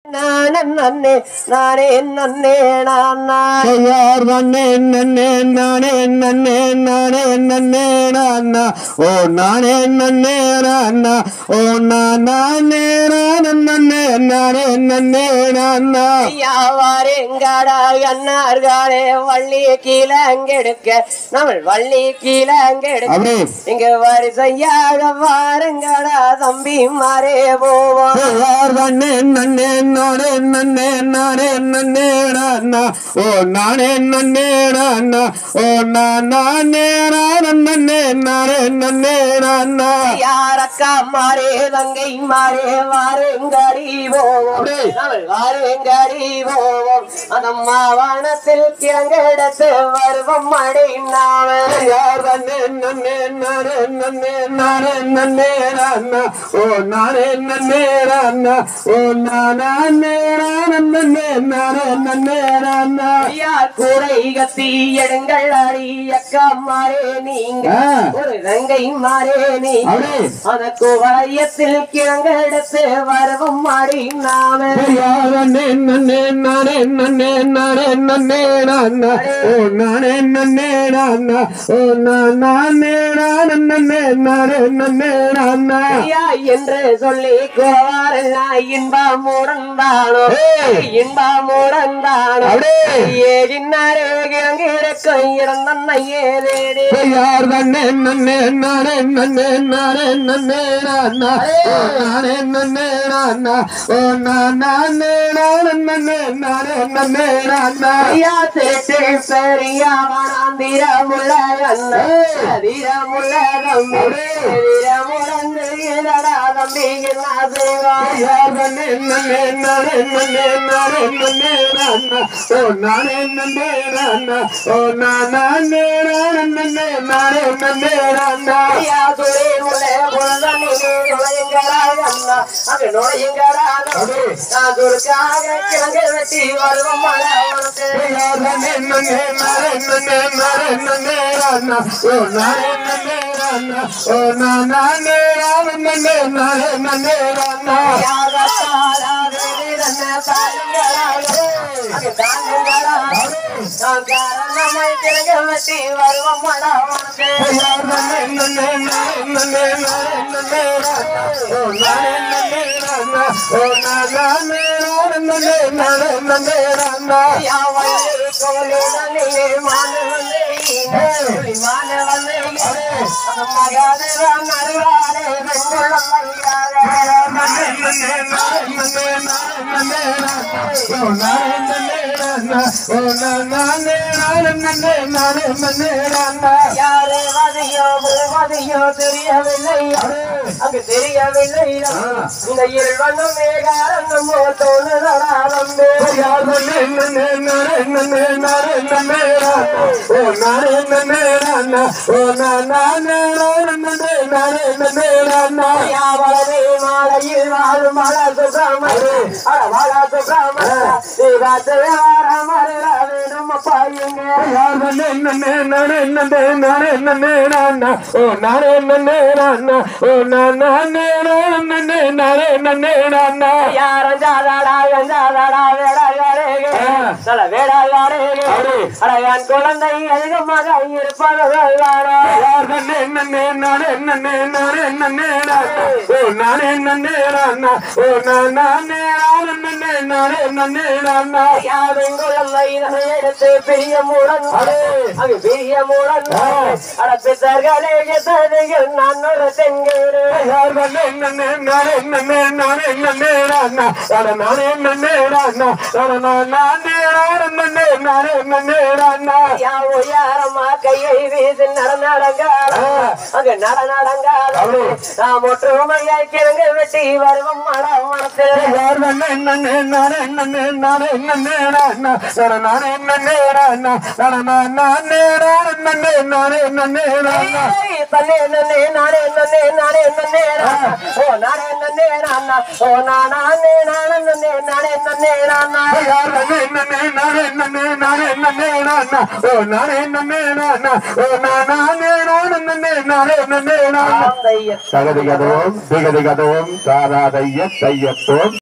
நானே நன்னே நன்னே நானா யார் நன்னே நன்னே நானே நன்னே நானே நன்னே நானா ஓ நானே நன்னே நானா ஓ நானே நன்னே நானே நன்னே நானா யாவாரெங்கடா அண்ணார்களே வள்ளி கீழங்கெடுக்க நம்ம வள்ளி கீழங்கெடுக்க இங்க வரிசையாக வாருங்கடா தம்பி மாறே போவோம் யார் நன்னே நன்னே நானே நன்னே நானே நன்னே நானா ஓ நானே நன்னே நானா ஓ நானே நன்னே நானே நன்னே நானா யாரக்கா மாறே தங்கை மாறே வாருங்கடி போவோம் வாருங்கடி போவோம் அந்த மாவானத்தில் கிழங்கெடுத்து வருவம் அடைந்தாவ யார் நன்னே நன்னே நானே நன்னே நானே நன்னே நானா ஓ நானே நன்னே நானா ஓ நானே நன்னே நானே நன்னே நானா யார் கூரை கத்தி எடுங்கள் அடி அக்கா மாறே நீங்க ஒரு தங்கை மாறே நீ அதற்கு வளையத்தில் கிழங்கெடுத்து வருவம் அடைந்தாவ யார் நன்னே நன்னே நானே நன்னே நானே நன்னே நானா ஓ நானே நன்னே நானா ஓ நானே நன்னே நானே நன்னே நானா என்று சொல்லி கோவாரெல்லாம் இன்பமுடன் தானோ இன்பமுடன் தானோ ஏகின்னாரே கிழங்கிருக்கும் இறந்தையே தேடி யார் நன்னே நன்னே நானே நன்னே நானே நன்னே நானா ஓ நானே நன்னே நானா ஓ நானே நன்னே நானே நன்னே நானா திருட்டு பெரியாவனாந்திரமுள்ள தீரமுள்ள தம்பி தீரமுடா தம்பி என்ன செய்வாய் யார் நன்னே நன்னே நானே நன்னே நானே நன்னே நானா ஓ நானே நன்னே நானா ஓ நானே நன்னே நானே நன்னே நானா வெட்டி வருவோம் வெட்டி வருவோம் யாரே வதையோ தெரியவில்லை அங்கு தெரியவில்லை இந்த இருவனும் மேகாரங்கம் தோணுதடாலம் யாவளவே மாலையில் வாழும் மலா சுப்ரமணி அழவாளா சுப்ரமணி வேணும் பாயுங்க குழந்தை அதிகமாக இருப்பவர்கள் எடுத்து பெரிய மூடன் அங்கு பெரிய மூடன் அடப்பித்தர்களே நான் ஒரு செங்கேறு யாரம்மா கையை வீசி நடனடங்கால அங்கு நடனடங்கால நாம் ஒற்றுமையாய் கிழங்கு வெட்டி வருவோம் சகதிகதோம் திகதிகதோம் சாராதைய தையத்தோம்